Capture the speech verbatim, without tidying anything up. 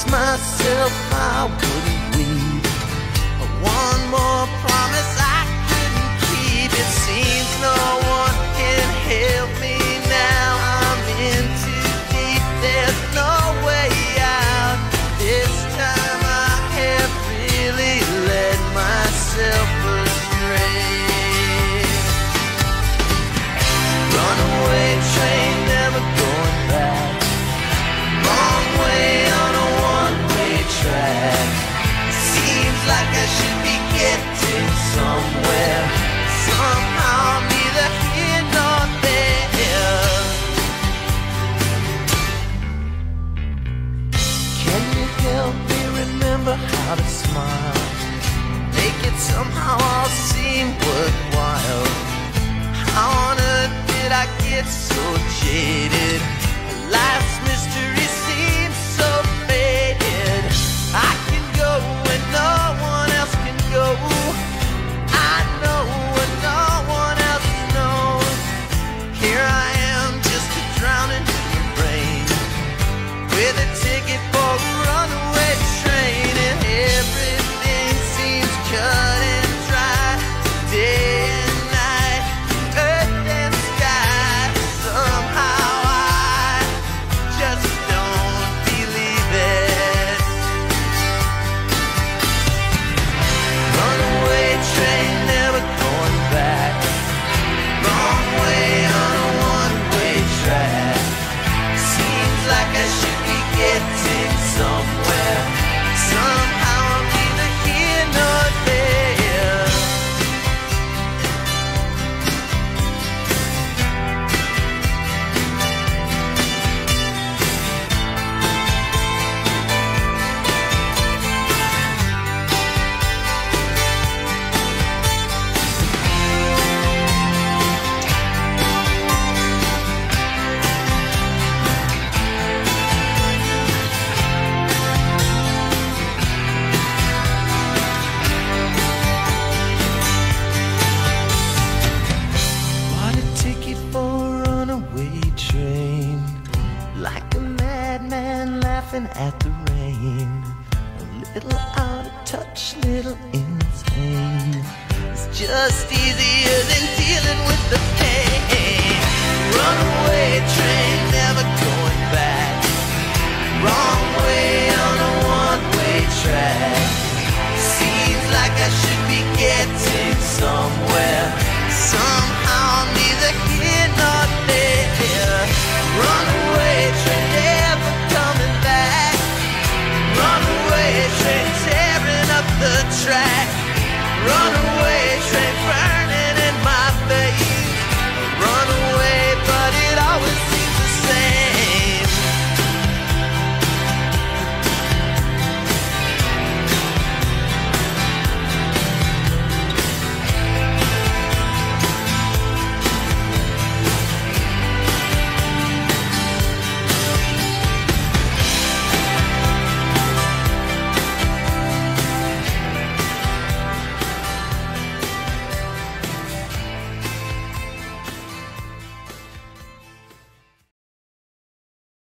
myself I wouldn't wait. One more promise I couldn't keep. It seems no one can help me now. I'm in too deep, there's no way out. This time I have really led myself astray. Runaway train, never going back. Long way on a one-way track. Seems like I should be getting somewhere. Somehow I'm neither here nor there. Can you help me remember how to smile? Make it somehow all seem worthwhile. How on earth did I get so jaded? Life's mystery seems so faded. I can go when no one else can go. I know when no one else knows. Here I am, just a drowning in the rain, with a ticket for a runaway train. And everything seems cut and dry, day and night, earth and sky. Somehow I just don't believe it. Runaway train, never going back. Wrong way on a one-way track. Seems like I should be getting somewhere. Somehow I'm neither here nor there. Bought a ticket for a runaway train, like a madman laughing at the rain. A little out of touch, little insane. It's just easier than dealing with the pain. Runaway train, never going back. Wrong way on a one-way track. Seems like I should be getting somewhere. Somehow I'm neither here nor there. Runaway train, never coming back. Runaway train, tearing up the track. Runaway